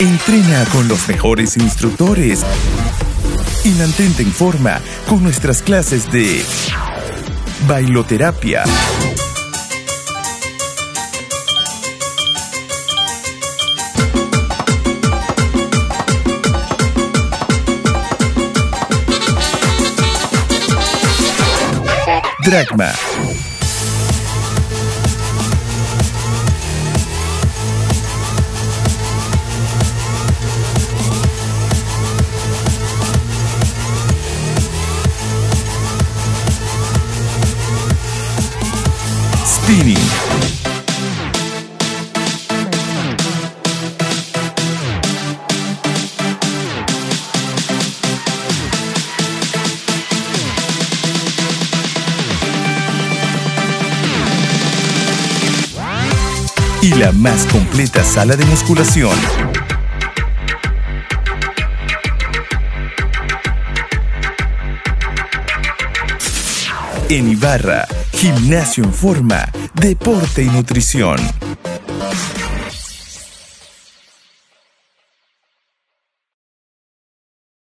Entrena con los mejores instructores y mantente en forma con nuestras clases de bailoterapia, dragma, spinning, y la más completa sala de musculación. En Ibarra, gimnasio en forma, deporte y nutrición.